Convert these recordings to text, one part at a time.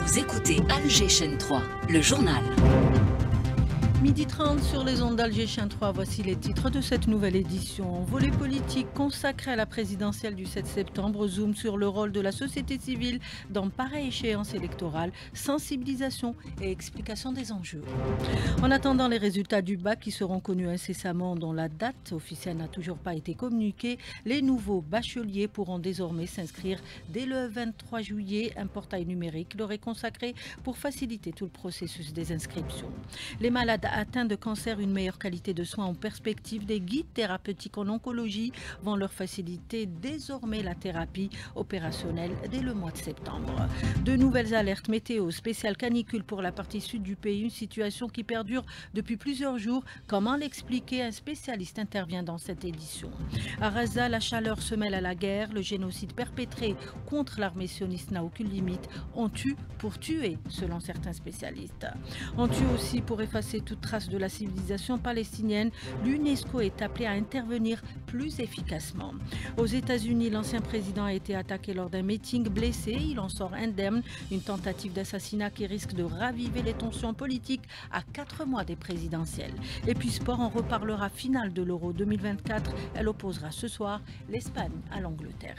Vous écoutez Alger Chaîne 3, le journal. Midi 30 sur les ondes d'Alger Chaîne 3, voici les titres de cette nouvelle édition. Volet politique consacré à la présidentielle du 7 septembre, zoom sur le rôle de la société civile dans pareille échéance électorale, sensibilisation et explication des enjeux. En attendant les résultats du bac qui seront connus incessamment, dont la date officielle n'a toujours pas été communiquée, les nouveaux bacheliers pourront désormais s'inscrire dès le 23 juillet. Un portail numérique leur est consacré pour faciliter tout le processus des inscriptions. Les malades atteints de cancer, une meilleure qualité de soins en perspective, des guides thérapeutiques en oncologie vont leur faciliter désormais la thérapie opérationnelle dès le mois de septembre. De nouvelles alertes météo spéciales canicule pour la partie sud du pays, une situation qui perdure depuis plusieurs jours. Comment l'expliquer? Un spécialiste intervient dans cette édition. À Gaza, la chaleur se mêle à la guerre. Le génocide perpétré contre l'armée sioniste n'a aucune limite. On tue pour tuer, selon certains spécialistes. On tue aussi pour effacer toute trace de la civilisation palestinienne. L'UNESCO est appelé à intervenir plus efficacement. Aux États-Unis, l'ancien président a été attaqué lors d'un meeting, blessé. Il en sort indemne. Une tentative d'assassinat qui risque de raviver les tensions politiques à 4 mois des présidentielles. Et puis sport, on reparlera finale de l'Euro 2024. Elle opposera ce soir l'Espagne à l'Angleterre.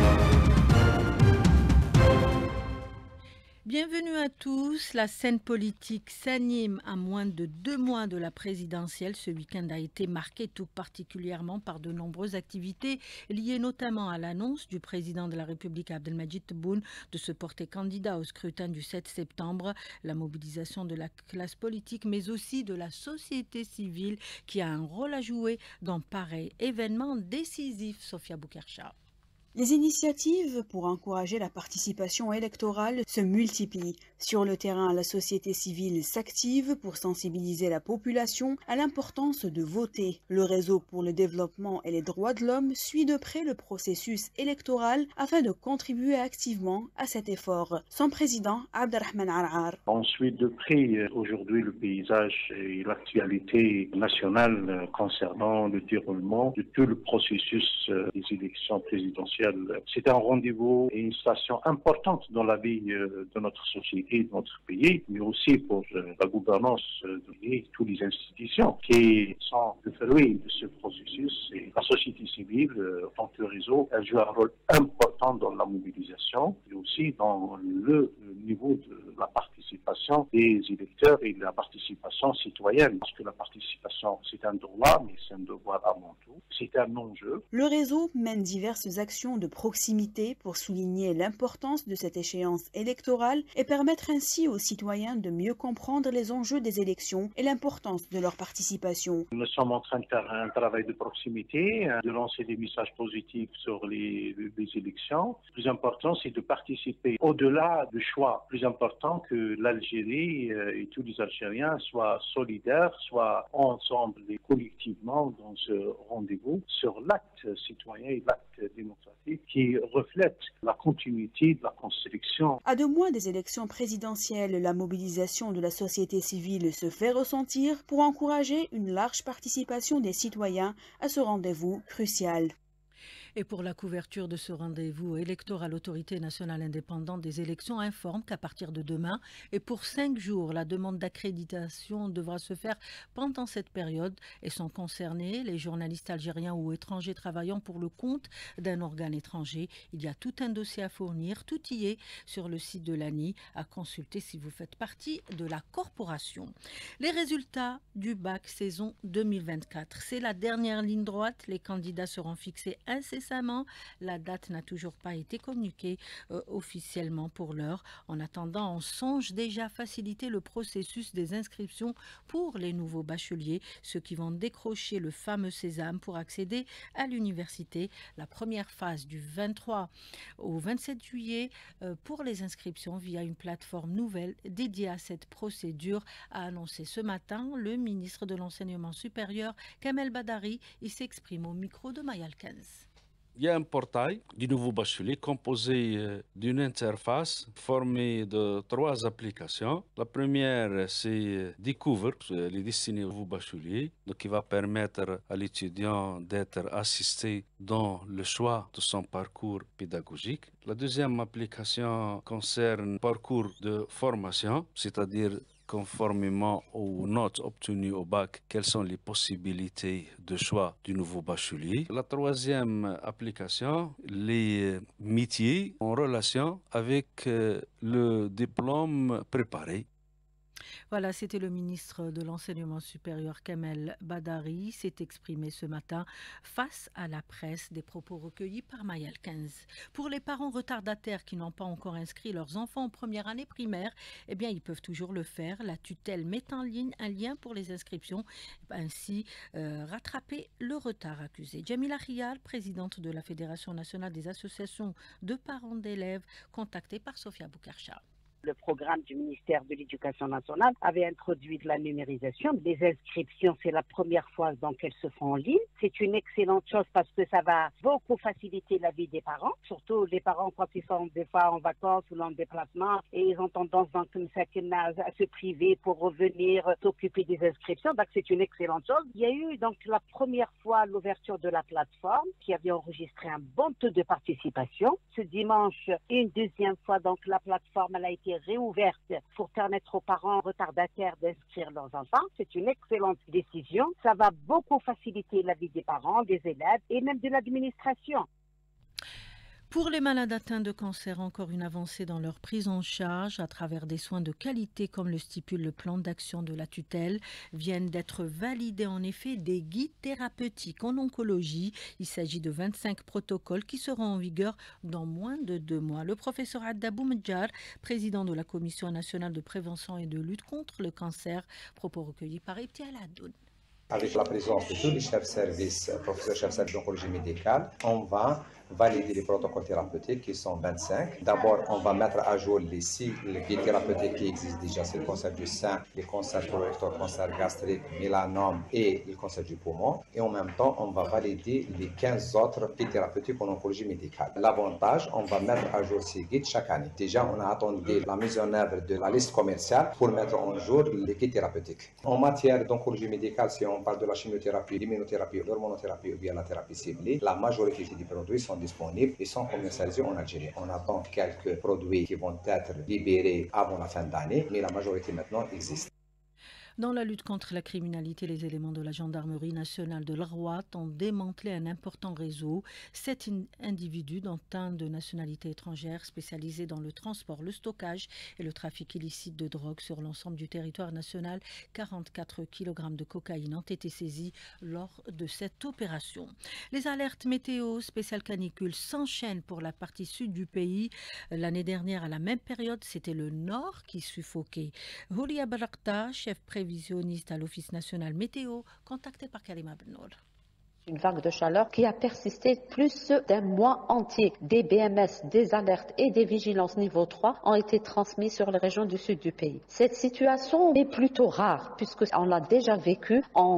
Bienvenue à tous. La scène politique s'anime à moins de 2 mois de la présidentielle. Ce week-end a été marqué tout particulièrement par de nombreuses activités liées notamment à l'annonce du président de la République Abdelmadjid Tebboune de se porter candidat au scrutin du 7 septembre, la mobilisation de la classe politique mais aussi de la société civile qui a un rôle à jouer dans pareil événement décisif. Sophia Boukercha. Les initiatives pour encourager la participation électorale se multiplient. Sur le terrain, la société civile s'active pour sensibiliser la population à l'importance de voter. Le réseau pour le développement et les droits de l'homme suit de près le processus électoral afin de contribuer activement à cet effort. Son président, Abdelrahman Ar'ar. On suit de près aujourd'hui le paysage et l'actualité nationale concernant le déroulement de tout le processus des élections présidentielles. C'est un rendez-vous et une station importante dans la vie de notre société, de notre pays, mais aussi pour la gouvernance et toutes les institutions qui sont le fruit de ce processus. Et la société civile, en tant que réseau, elle joue un rôle important dans la mobilisation et aussi dans le niveau de la participation des électeurs et de la participation citoyenne. Parce que la participation, c'est un droit, mais c'est un devoir avant tout. C'est un enjeu. Le réseau mène diverses actions de proximité pour souligner l'importance de cette échéance électorale et permettre ainsi aux citoyens de mieux comprendre les enjeux des élections et l'importance de leur participation. Nous sommes en train de faire un travail de proximité, de lancer des messages positifs sur les élections. Le plus important, c'est de participer au-delà du choix. Le plus important que l'Algérie et tous les Algériens soient solidaires, soient ensemble et collectivement dans ce rendez-vous sur l'acte citoyen et l'acte démocratique qui reflète la continuité de la construction. À 2 mois des élections présidentielles, la mobilisation de la société civile se fait ressentir pour encourager une large participation des citoyens à ce rendez-vous crucial. Et pour la couverture de ce rendez-vous électoral, l'autorité nationale indépendante des élections informe qu'à partir de demain et pour 5 jours, la demande d'accréditation devra se faire pendant cette période et sont concernés les journalistes algériens ou étrangers travaillant pour le compte d'un organe étranger. Il y a tout un dossier à fournir, tout y est sur le site de l'ANI à consulter si vous faites partie de la corporation. Les résultats du bac saison 2024, c'est la dernière ligne droite. Les candidats seront fixés incessamment. La date n'a toujours pas été communiquée officiellement pour l'heure. En attendant, on songe déjà à faciliter le processus des inscriptions pour les nouveaux bacheliers, ceux qui vont décrocher le fameux sésame pour accéder à l'université. La première phase du 23 au 27 juillet pour les inscriptions via une plateforme nouvelle dédiée à cette procédure, a annoncé ce matin le ministre de l'Enseignement supérieur, Kamel Badari. Il s'exprime au micro de Mayal Kenz. Il y a un portail du nouveau bachelier composé d'une interface formée de 3 applications. La première, c'est Découvre, elle est destinée au nouveau bachelier, donc qui va permettre à l'étudiant d'être assisté dans le choix de son parcours pédagogique. La deuxième application concerne parcours de formation, c'est-à-dire conformément aux notes obtenues au bac, quelles sont les possibilités de choix du nouveau bachelier. La troisième application, les métiers en relation avec le diplôme préparé. Voilà, c'était le ministre de l'Enseignement supérieur Kamel Badari s'est exprimé ce matin face à la presse, des propos recueillis par Mayal 15. Pour les parents retardataires qui n'ont pas encore inscrit leurs enfants en première année primaire, eh bien, ils peuvent toujours le faire. La tutelle met en ligne un lien pour les inscriptions, ainsi rattraper le retard accusé. Jamila Rial, présidente de la Fédération nationale des associations de parents d'élèves, contactée par Sophia Boukarcha. Le programme du ministère de l'Éducation nationale avait introduit de la numérisation. Les inscriptions, c'est la première fois donc elles se font en ligne. C'est une excellente chose parce que ça va beaucoup faciliter la vie des parents, surtout les parents quand ils sont des fois en vacances ou en déplacement et ils ont tendance donc comme ça à se priver pour revenir s'occuper des inscriptions. Donc c'est une excellente chose. Il y a eu donc la première fois l'ouverture de la plateforme qui avait enregistré un bon taux de participation. Ce dimanche, une deuxième fois donc la plateforme elle a été réouverte pour permettre aux parents retardataires d'inscrire leurs enfants. C'est une excellente décision. Ça va beaucoup faciliter la vie des parents, des élèves et même de l'administration. Pour les malades atteints de cancer, encore une avancée dans leur prise en charge à travers des soins de qualité comme le stipule le plan d'action de la tutelle. Viennent d'être validés en effet des guides thérapeutiques en oncologie. Il s'agit de 25 protocoles qui seront en vigueur dans moins de 2 mois. Le professeur Addabou Medjar, président de la Commission nationale de prévention et de lutte contre le cancer, propos recueillis par Ibti Aladoun. Avec la présence de tous les chefs de service, professeurs chefs de service d'oncologie médicale, on va valider les protocoles thérapeutiques qui sont 25. D'abord, on va mettre à jour les 6 guides thérapeutiques qui existent déjà, c'est le cancer du sein, les cancers colorectal, cancer gastrique, mélanome et le cancer du poumon. Et en même temps, on va valider les 15 autres guides thérapeutiques en oncologie médicale. L'avantage, on va mettre à jour ces guides chaque année. Déjà, on a attendu la mise en œuvre de la liste commerciale pour mettre en jour les guides thérapeutiques. En matière d'oncologie médicale, si on parle de la chimiothérapie, l'immunothérapie, l'hormonothérapie ou bien la thérapie ciblée, la majorité des produits sont disponibles et sont commercialisés en Algérie. On attend quelques produits qui vont être libérés avant la fin d'année, mais la majorité maintenant existe. Dans la lutte contre la criminalité, les éléments de la gendarmerie nationale de l'Arwat ont démantelé un important réseau. 7 individus, dont un de nationalité étrangère, spécialisés dans le transport, le stockage et le trafic illicite de drogue sur l'ensemble du territoire national. 44 kg de cocaïne ont été saisis lors de cette opération. Les alertes météo spéciales canicules s'enchaînent pour la partie sud du pays. L'année dernière, à la même période, c'était le nord qui suffoquait. Houlia Barakta, chef prévisionniste à l'Office national météo, contacté par Kalima Benour. Une vague de chaleur qui a persisté plus d'un mois entier. Des BMS, des alertes et des vigilances niveau 3 ont été transmis sur les régions du sud du pays. Cette situation est plutôt rare puisqu'on l'a déjà vécu en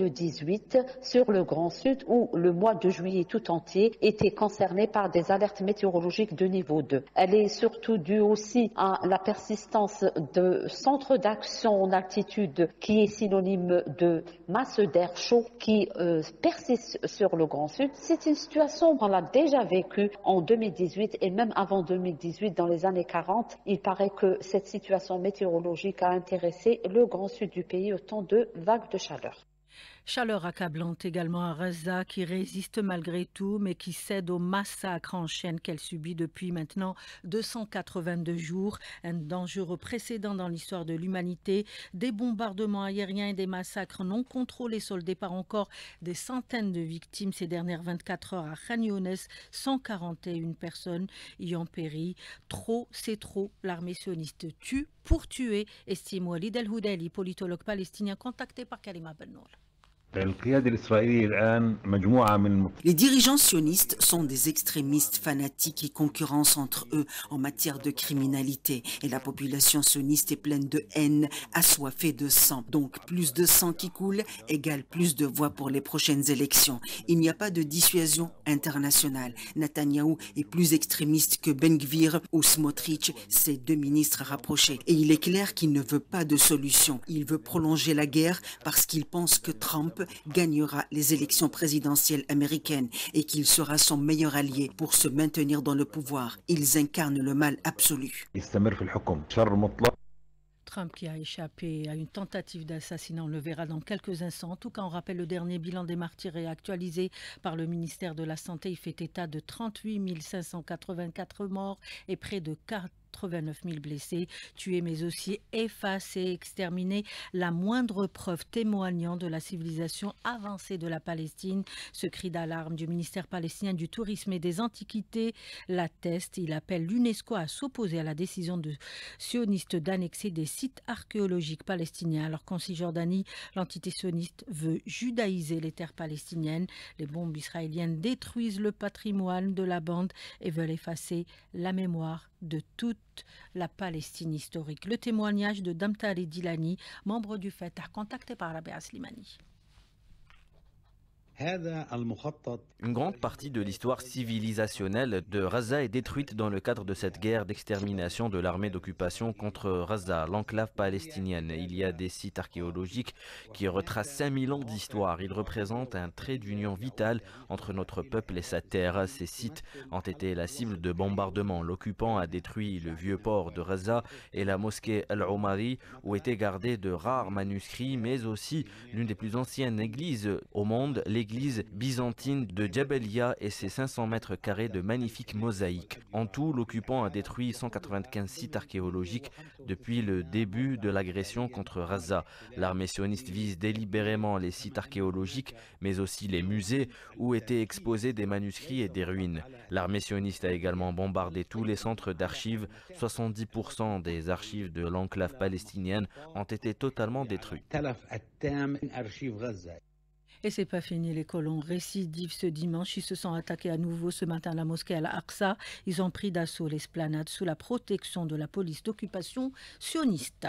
2018 sur le Grand Sud où le mois de juillet tout entier était concerné par des alertes météorologiques de niveau 2. Elle est surtout due aussi à la persistance de centres d'action en altitude qui est synonyme de masse d'air chaud qui persiste sur le Grand Sud. C'est une situation qu'on a déjà vécue en 2018 et même avant 2018, dans les années 40. Il paraît que cette situation météorologique a intéressé le Grand Sud du pays au temps de vagues de chaleur. Chaleur accablante également à Raza qui résiste malgré tout mais qui cède au massacre en chaîne qu'elle subit depuis maintenant 282 jours. Un dangereux précédent dans l'histoire de l'humanité. Des bombardements aériens et des massacres non contrôlés soldés par encore des centaines de victimes ces dernières 24 heures à Khan Younes. 141 personnes y ont péri. Trop, c'est trop. L'armée sioniste tue pour tuer, estime Walid El Houdeli, politologue palestinien contacté par Kalima Benour. Les dirigeants sionistes sont des extrémistes fanatiques et concurrence entre eux en matière de criminalité. Et la population sioniste est pleine de haine, assoiffée de sang. Donc plus de sang qui coule égale plus de voix pour les prochaines élections. Il n'y a pas de dissuasion internationale. Netanyahou est plus extrémiste que Ben Gvir ou Smotrich, ses deux ministres rapprochés. Et il est clair qu'il ne veut pas de solution. Il veut prolonger la guerre parce qu'il pense que Trump gagnera les élections présidentielles américaines et qu'il sera son meilleur allié pour se maintenir dans le pouvoir. Ils incarnent le mal absolu. Trump qui a échappé à une tentative d'assassinat, on le verra dans quelques instants. En tout cas, on rappelle le dernier bilan des martyrs est actualisé par le ministère de la Santé. Il fait état de 38 584 morts et près de 89 000 blessés, tués mais aussi effacés, exterminés. La moindre preuve témoignant de la civilisation avancée de la Palestine. Ce cri d'alarme du ministère palestinien du tourisme et des antiquités l'atteste. Il appelle l'UNESCO à s'opposer à la décision de sionistes d'annexer des sites archéologiques palestiniens. Alors qu'en Cisjordanie, l'entité sioniste veut judaïser les terres palestiniennes. Les bombes israéliennes détruisent le patrimoine de la bande et veulent effacer la mémoire de toute la Palestine historique. Le témoignage de Damtari Dilani, membre du Fatah, contacté par Rabia Slimani. Une grande partie de l'histoire civilisationnelle de Gaza est détruite dans le cadre de cette guerre d'extermination de l'armée d'occupation contre Gaza, l'enclave palestinienne. Il y a des sites archéologiques qui retracent 5000 ans d'histoire. Ils représentent un trait d'union vital entre notre peuple et sa terre. Ces sites ont été la cible de bombardements. L'occupant a détruit le vieux port de Gaza et la mosquée Al-Omari où étaient gardés de rares manuscrits, mais aussi l'une des plus anciennes églises au monde, l'église byzantine de Jabalia et ses 500 mètres carrés de magnifiques mosaïques. En tout, l'occupant a détruit 195 sites archéologiques depuis le début de l'agression contre Gaza. L'armée sioniste vise délibérément les sites archéologiques, mais aussi les musées où étaient exposés des manuscrits et des ruines. L'armée sioniste a également bombardé tous les centres d'archives. 70% des archives de l'enclave palestinienne ont été totalement détruites. Et c'est pas fini, les colons récidivent ce dimanche. Ils se sont attaqués à nouveau ce matin à la mosquée Al-Aqsa. Ils ont pris d'assaut l'esplanade sous la protection de la police d'occupation sioniste.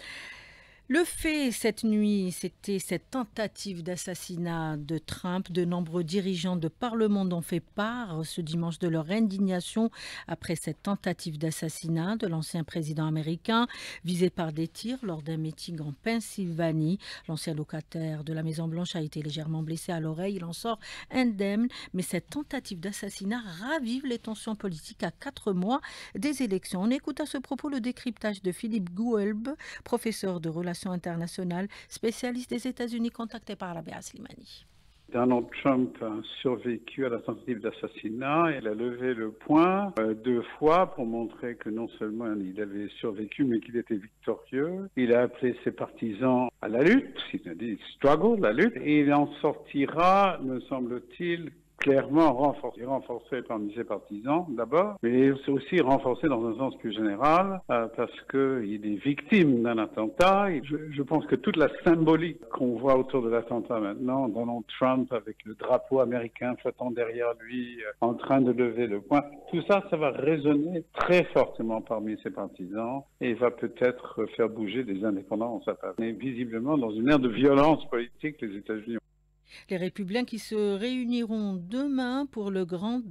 Le fait cette nuit, c'était cette tentative d'assassinat de Trump. De nombreux dirigeants de par le monde ont fait part ce dimanche de leur indignation après cette tentative d'assassinat de l'ancien président américain visé par des tirs lors d'un meeting en Pennsylvanie. L'ancien locataire de la Maison-Blanche a été légèrement blessé à l'oreille. Il en sort indemne. Mais cette tentative d'assassinat ravive les tensions politiques à 4 mois des élections. On écoute à ce propos le décryptage de Philippe Goulb, professeur de relations internationales, spécialiste des États-Unis, contacté par Rabia Slimani. Donald Trump a survécu à la tentative d'assassinat. Il a levé le poing 2 fois pour montrer que non seulement il avait survécu, mais qu'il était victorieux. Il a appelé ses partisans à la lutte, il a dit « struggle », la lutte, et il en sortira, me semble-t-il, clairement renforcé parmi ses partisans d'abord, mais aussi renforcé dans un sens plus général parce qu'il est victime d'un attentat. Et je pense que toute la symbolique qu'on voit autour de l'attentat maintenant, Donald Trump avec le drapeau américain flottant derrière lui, en train de lever le poing, tout ça, ça va résonner très fortement parmi ses partisans et va peut-être faire bouger des indépendants en sa part. Mais visiblement, dans une ère de violence politique, les États-Unis. Les républicains qui se réuniront demain pour leur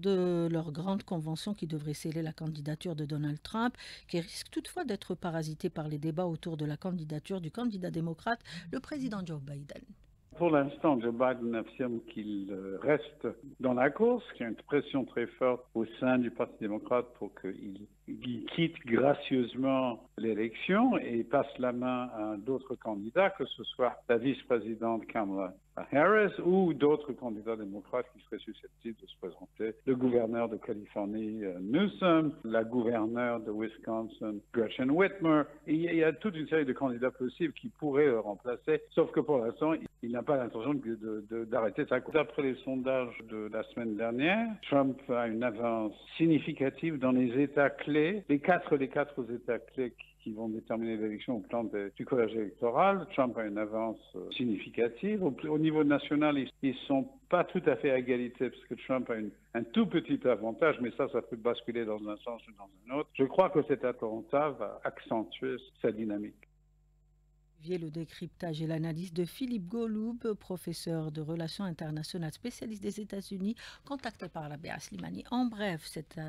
grande convention qui devrait sceller la candidature de Donald Trump, qui risque toutefois d'être parasité par les débats autour de la candidature du candidat démocrate, le président Joe Biden. Pour l'instant, Joe Biden affirme qu'il reste dans la course, qu'il y a une pression très forte au sein du Parti démocrate pour qu'il quitte gracieusement l'élection et passe la main à d'autres candidats, que ce soit la vice-présidente Kamala Harris ou d'autres candidats démocrates qui seraient susceptibles de se présenter. Le gouverneur de Californie, Newsom, la gouverneure de Wisconsin, Gretchen Whitmer. Il y a toute une série de candidats possibles qui pourraient le remplacer, sauf que pour l'instant, il n'a pas l'intention d'arrêter sa course. D'après les sondages de la semaine dernière, Trump a une avance significative dans les États clés clés, les quatre États clés qui vont déterminer l'élection au plan du collège électoral. Trump a une avance significative. Au niveau national, ils sont pas tout à fait à égalité parce que Trump a un tout petit avantage, mais ça peut basculer dans un sens ou dans un autre. Je crois que cet attentat va accentuer sa dynamique. Le décryptage et l'analyse de Philippe Goloub, professeur de relations internationales spécialiste des États-Unis, contacté par la BA Slimani. En bref,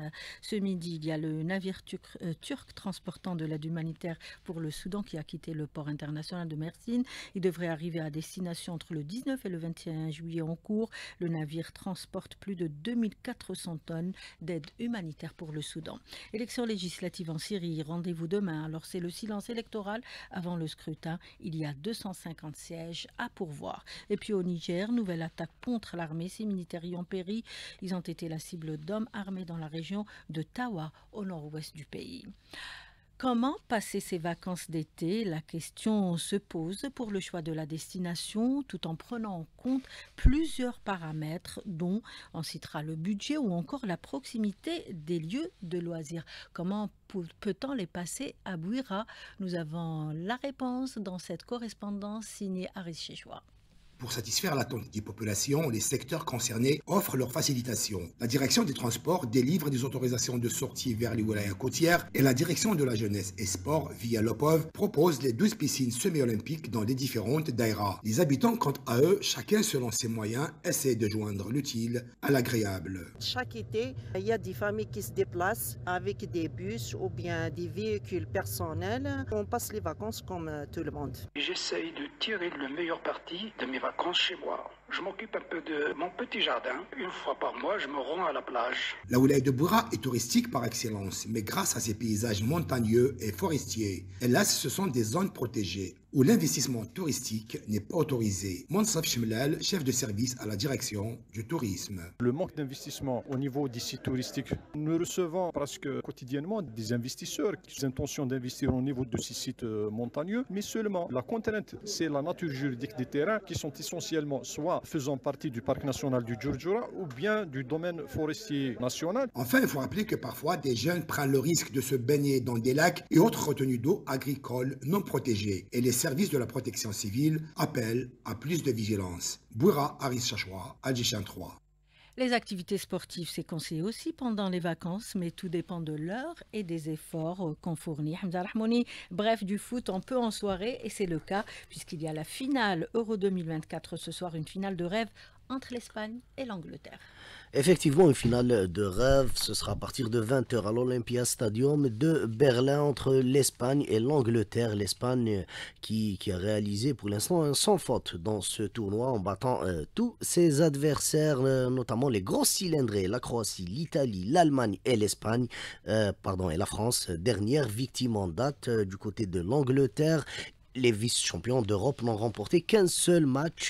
ce midi, il y a le navire turc transportant de l'aide humanitaire pour le Soudan qui a quitté le port international de Mersin. Il devrait arriver à destination entre le 19 et le 21 juillet en cours. Le navire transporte plus de 2400 tonnes d'aide humanitaire pour le Soudan. Élection législative en Syrie, rendez-vous demain. Alors c'est le silence électoral avant le scrutin. Il y a 250 sièges à pourvoir. Et puis au Niger, nouvelle attaque contre l'armée. 6 militaires y ont péri. Ils ont été la cible d'hommes armés dans la région de Tawa, au nord-ouest du pays. Comment passer ses vacances d'été? La question se pose pour le choix de la destination, tout en prenant en compte plusieurs paramètres, dont on citera le budget ou encore la proximité des lieux de loisirs. Comment peut-on les passer à Bouira? Nous avons la réponse dans cette correspondance signée Aris Chechoua. Pour satisfaire l'attente des populations, les secteurs concernés offrent leur facilitation. La direction des transports délivre des autorisations de sortie vers les wilayas côtières et la direction de la jeunesse et sport, via l'OPOV, propose les 12 piscines semi-olympiques dans les différentes daïras. Les habitants, quant à eux, chacun selon ses moyens, essaient de joindre l'utile à l'agréable. Chaque été, il y a des familles qui se déplacent avec des bus ou bien des véhicules personnels. On passe les vacances comme tout le monde. J'essaye de tirer le meilleur parti de mes vacances chez moi. Je m'occupe un peu de mon petit jardin. Une fois par mois, je me rends à la plage. La wilaya de Bouira est touristique par excellence, mais grâce à ses paysages montagneux et forestiers. Hélas, ce sont des zones protégées où l'investissement touristique n'est pas autorisé. Monsaf Chemlal, chef de service à la direction du tourisme. Le manque d'investissement au niveau des sites touristiques. Nous recevons presque quotidiennement des investisseurs qui ont l'intention d'investir au niveau de ces sites montagneux, mais seulement la contrainte, c'est la nature juridique des terrains qui sont essentiellement soit faisant partie du parc national du Djourdjoura ou bien du domaine forestier national. Enfin, il faut rappeler que parfois des jeunes prennent le risque de se baigner dans des lacs et autres retenues d'eau agricoles non protégées. Et les services de la protection civile appellent à plus de vigilance. Bouira, Aris Chechoua, Al-Jishan 3. Les activités sportives, c'est conseillé aussi pendant les vacances, mais tout dépend de l'heure et des efforts qu'on fournit. Hamza Rahmouni, bref, du foot, on peut en soirée, et c'est le cas, puisqu'il y a la finale Euro 2024 ce soir, une finale de rêve entre l'Espagne et l'Angleterre. Effectivement, une finale de rêve, ce sera à partir de 20h à l'Olympia Stadium de Berlin entre l'Espagne et l'Angleterre. L'Espagne qui a réalisé pour l'instant sans faute dans ce tournoi en battant tous ses adversaires, notamment les gros cylindrés, la Croatie, l'Italie, l'Allemagne et l'Espagne, et la France, dernière victime en date du côté de l'Angleterre. Les vice-champions d'Europe n'ont remporté qu'un seul match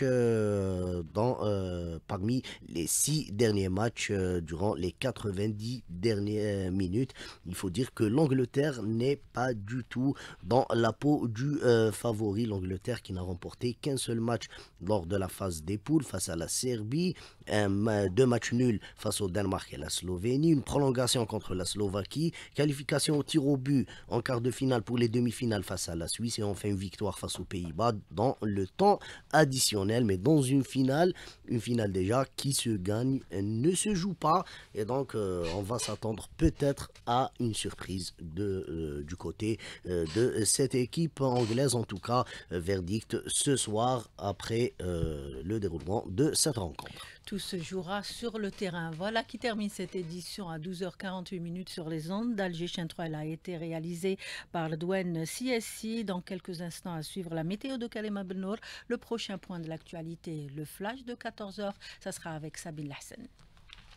parmi les 6 derniers matchs durant les 90 dernières minutes. Il faut dire que l'Angleterre n'est pas du tout dans la peau du favori. L'Angleterre qui n'a remporté qu'un seul match lors de la phase des poules face à la Serbie. 2 matchs nuls face au Danemark et la Slovénie. Une prolongation contre la Slovaquie. Qualification au tir au but en quart de finale pour les demi-finales face à la Suisse. Et enfin une victoire face aux Pays-Bas dans le temps additionnel, mais dans une finale déjà qui se gagne ne se joue pas, et donc on va s'attendre peut-être à une surprise du côté de cette équipe anglaise. En tout cas, verdict ce soir après le déroulement de cette rencontre. Tout se jouera sur le terrain. Voilà qui termine cette édition à 12h48 sur les ondes d'Al-Jishan 3. Elle a été réalisée par le douane CSI. Dans quelques instants à suivre la météo de Kalema Benour. Le prochain point de l'actualité, le flash de 14h, ça sera avec Sabine Lassen.